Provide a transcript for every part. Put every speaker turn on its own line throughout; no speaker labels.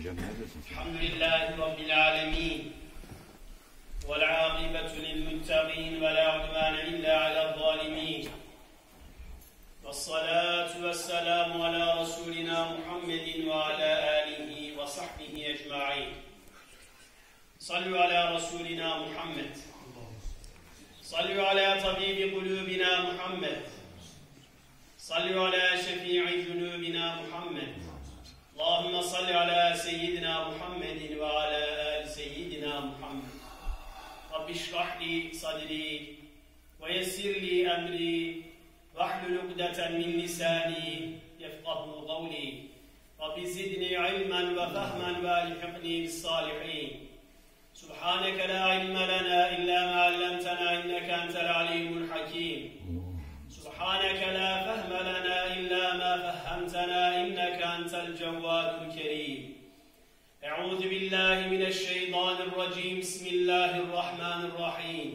الحمد لله رب العالمين والعاقبة للمتقين ولا عدوان إلا على الظالمين والصلاة والسلام على رسولنا محمد وعلى آله وصحبه أجمعين. صلوا على رسولنا محمد، صلوا على طبيب قلوبنا محمد، صلوا على شفيع ذنوبنا محمد. اللهم صل على سيدنا محمد وعلى آل سيدنا محمد. رب اشرح لي صدري ويسر لي أمري واحلل عقدة من لساني يفقهوا قولي. رب زدني علما وفهما والحقني بالصالحين. سبحانك لا علم لنا إلا ما علمتنا إنك أنت العليم الحكيم. سبحانك لا فهم لنا إلا ما فهمتنا إنك أنت الجواد الكريم. أعوذ بالله من الشيطان الرجيم. بسم الله الرحمن الرحيم.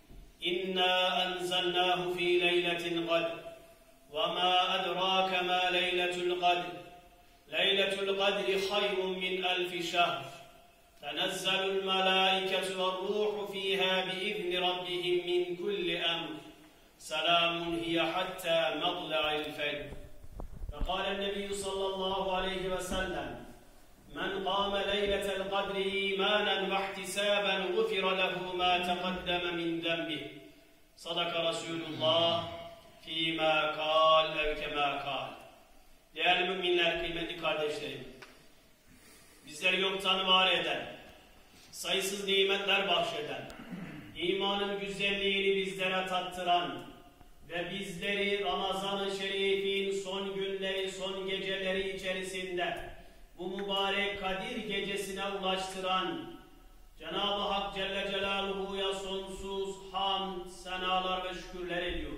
إنا أنزلناه في ليلة القدر وما أدراك ما ليلة القدر. ليلة القدر خير من 1000 شهر. تنزل الملائكة والروح فيها بإذن ربهم من كل أمر. سلام هي حتى مطلع الفجر. فقال النبي صلى الله عليه وسلم: من قام ليلة القدر إيمانا واحتسابا غفر له ما تقدم من ذنبه. صدق رسول الله فيما قال أو كما قال. Değerli müminler, kıymetli kardeşlerim, bizleri yoktan var eden, sayısız nimetler bahşeden, imanın güzelliğini bizlere tattıran ve bizleri Ramazan-ı Şerif'in son günleri, son geceleri içerisinde bu mübarek Kadir gecesine ulaştıran Cenab-ı Hak Celle Celaluhu'ya sonsuz hamd, senalar ve şükürler ediyor.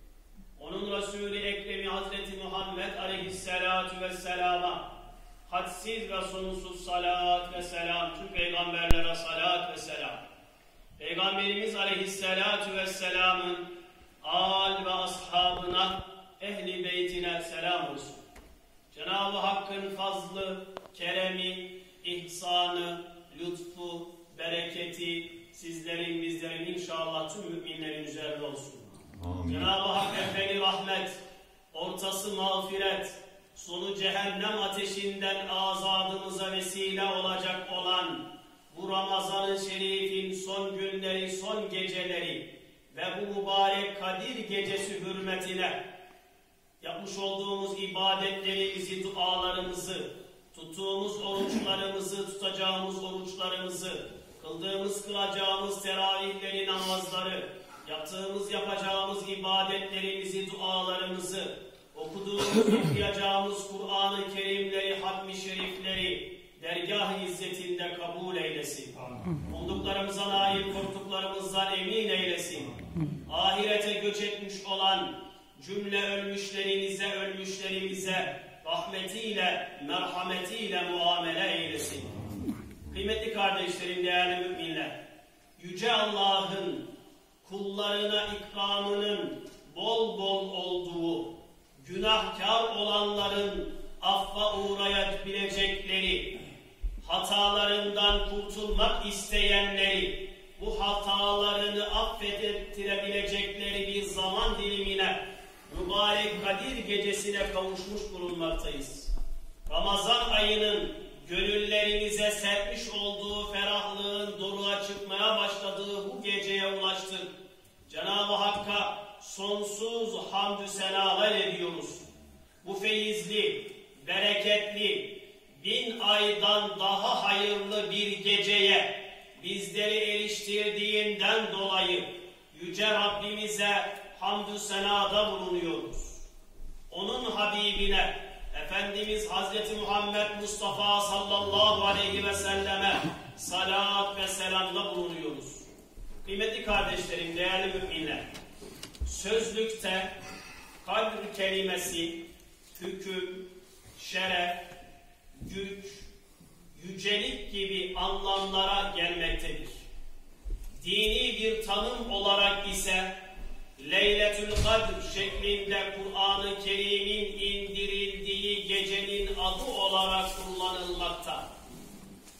Onun Resulü Ekremi Hazreti Muhammed Aleyhisselatu Vesselam'a hadsiz ve sonsuz salat ve selam, tüm peygamberlere salat ve selam. Peygamberimiz Aleyhisselatu Vesselam'ın âl ve ashabına, ehli beytine selam olsun. Cenab-ı Hakk'ın fazlı, keremi, ihsanı, lütfu, bereketi sizlerin, bizlerin inşallah tüm müminlerin üzerinde olsun. Amin. Cenab-ı Hak evveli rahmet, ortası mağfiret, sonu cehennem ateşinden azadımıza vesile olacak olan bu Ramazan-ı Şerif'in son günleri, son geceleri ve bu mübarek Kadir gecesi hürmetine yapmış olduğumuz ibadetlerimizi, dualarımızı, tuttuğumuz oruçlarımızı, tutacağımız oruçlarımızı, kıldığımız, kılacağımız teravihleri, namazları, yapacağımız ibadetlerimizi, dualarımızı, okuduğumuz, okuyacağımız Kur'an-ı Kerimleri, hatmi şerifleri dergâh-ı izzetinde kabul eylesin. Umduklarımıza nail, korktuklarımızdan emin eylesin. Ahirete göç etmiş olan cümle ölmüşlerimize rahmetiyle, merhametiyle muamele eylesin. Kıymetli kardeşlerim, değerli müminler, Yüce Allah'ın kullarına ikramının bol bol olduğu, günahkar olanların affa uğrayabilecekleri, hatalarından kurtulmak isteyenleri, bu hatalarını affettirebilecekleri bir zaman dilimine, mübarek Kadir gecesine kavuşmuş bulunmaktayız. Ramazan ayının gönüllerimize serpmiş olduğu ferahlığın doruğa çıkmaya başladığı bu geceye ulaştık. Cenab-ı Hakk'a sonsuz hamdü senalar ediyoruz. Bu feyizli, bereketli, 1000 aydan daha hayırlı bir geceye bizleri eriştirdiğinden dolayı Yüce Rabbimize hamdü senada bulunuyoruz. Onun Habibine, Efendimiz Hazreti Muhammed Mustafa sallallahu aleyhi ve selleme salat ve selamda bulunuyoruz. Kıymetli kardeşlerim, değerli müminler, sözlükte kadr kelimesi hüküm, şeref, güç, yücelik gibi anlamlara gelmektedir. Dini bir tanım olarak ise Leyletül Kadr şeklinde Kur'an-ı Kerim'in indirildiği gecenin adı olarak kullanılmakta.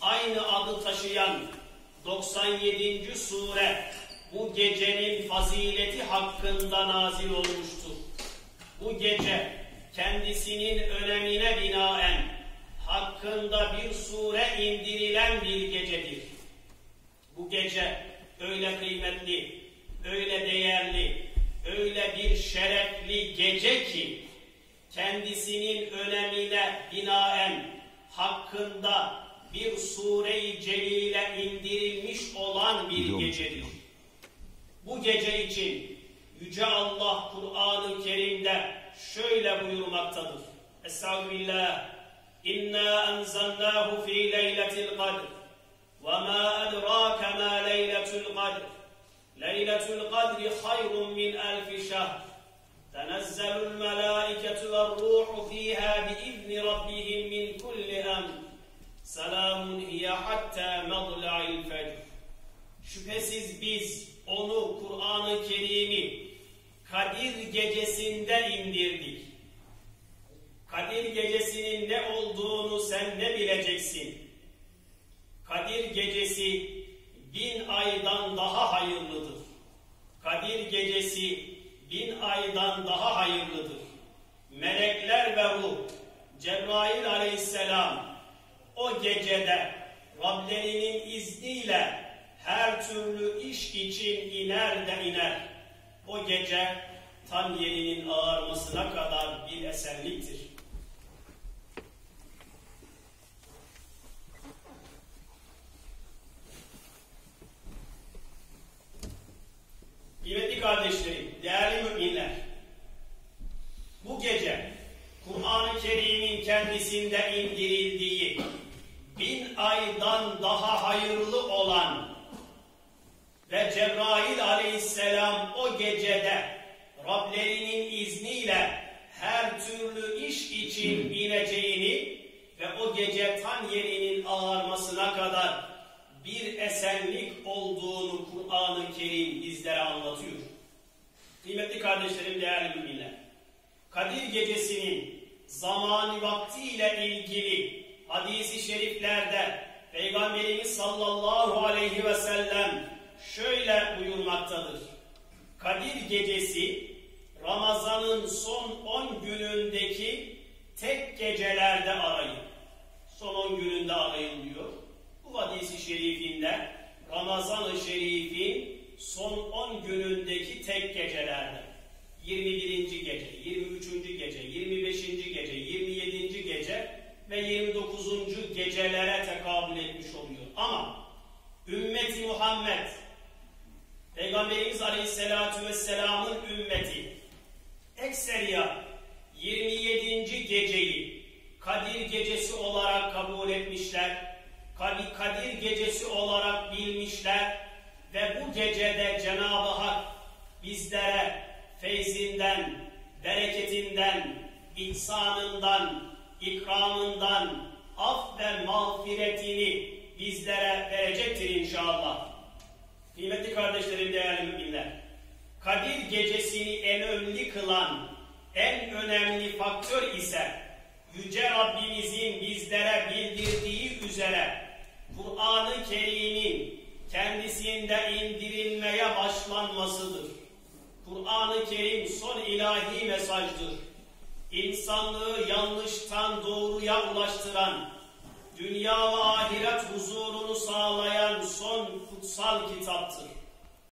aynı adı taşıyan 97. sure bu gecenin fazileti hakkında nazil olmuştur. Bu gece kendisinin önemine binaen hakkında bir sure indirilen bir gecedir. Bu gece öyle kıymetli, öyle değerli, öyle bir şerefli gece ki kendisinin önemine binaen hakkında bir sure-i celile indirilmiş olan bir gecedir. Bu gece için Yüce Allah Kur'an-ı Kerim'de şöyle buyurmaktadır. Estağfirullah. İnna enzelnahu fi leyletil kadr. Ve ma edrake ma leyletul kadr. Leyletul kadri hayrun min elfi şehr. Tenezzelul melâiketu ve ruhu fîhâ biizni rabbihim min kulli emr. Selamun hiye hatta medla'il fecr. Şüphesiz biz onu, Kur'an-ı Kerim'i Kadir gecesinde indirdik. Kadir gecesinin ne olduğunu sen ne bileceksin? Kadir gecesi 1000 aydan daha hayırlıdır. Kadir gecesi 1000 aydan daha hayırlıdır. Melekler ve ruh, Cebrail aleyhisselam o gecede Rablerinin izniyle her türlü iş için iner de iner. O gece tan yerinin ağarmasına kadar bir esenliktir. Kıymetli kardeşlerim, değerli müminler, bu gece Kur'an-ı Kerim'in kendisinde indirildiği 1000 aydan daha hayırlı olan ve Cebrail aleyhisselam o gecede Rablerinin izniyle her türlü iş için ineceğini ve o gece tan yerinin ağarmasına kadar bir esenlik olduğunu Kur'an-ı Kerim bizlere anlatıyor. Kıymetli kardeşlerim, değerli müminler, Kadir gecesinin zamanı vaktiyle ilgili hadis-i şeriflerde Peygamberimiz sallallahu aleyhi ve sellem şöyle buyurmaktadır. Kadir gecesi Ramazan'ın son 10 günündeki tek gecelerde arayın. Son 10 gününde arayın diyor. Bu hadis-i şerifinde Ramazan-ı Şerif'in son 10 günündeki tek gecelerde 21. gece, 23. gece, 25. gece, 27. gece ve 29. gecelere tekabül etmiş oluyor. Ama ümmeti Muhammed, Peygamberimiz Aleyhisselatü Vesselam'ın ümmeti ekseriya 27. geceyi Kadir gecesi olarak kabul etmişler, Kadir gecesi olarak bilmişler ve bu gecede Cenab-ı Hak bizlere feyzinden, bereketinden, ihsanından, ikramından, af ve mağfiretini bizlere verecektir inşallah. Kıymetli kardeşlerim, değerli müminler, Kadir gecesini en önemli kılan, en önemli faktör ise Yüce Rabbimizin bizlere bildirdiği üzere Kur'an-ı Kerim'in kendisinde indirilmeye başlanmasıdır. Kur'an-ı Kerim son ilahi mesajdır. İnsanlığı yanlıştan doğruya ulaştıran, dünya ve ahiret huzurunu sağlayan son kutsal kitaptır.